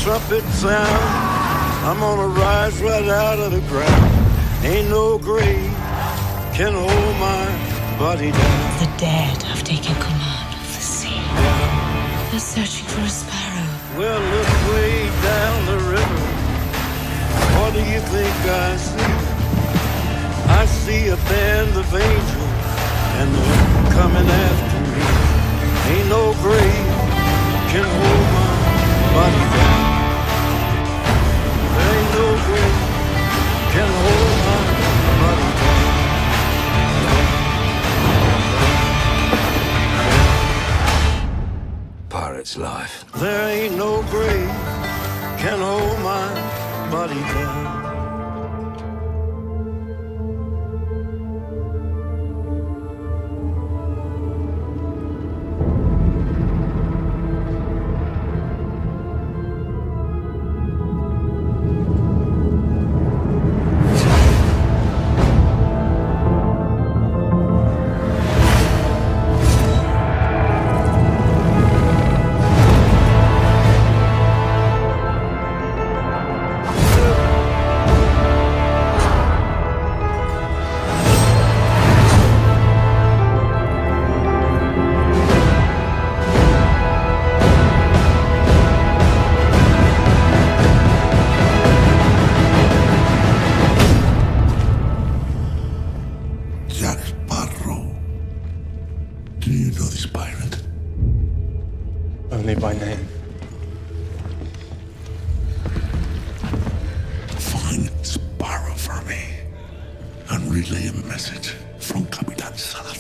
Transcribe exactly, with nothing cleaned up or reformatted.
trumpet sound, I'm gonna rise right out of the ground. Ain't no grave can hold my body down. The dead have taken command of the sea. They're searching for a sparrow. Well, look way down the river. What do you think I see? I see a band of angels, and they're coming after me. Ain't no grave can hold my body down. There ain't no grave can hold my body down. Pirate's life. There ain't no grave can hold my body down. Jack Sparrow. Do you know this pirate? Only by name. Find Sparrow for me and relay a message from Capitan Salah.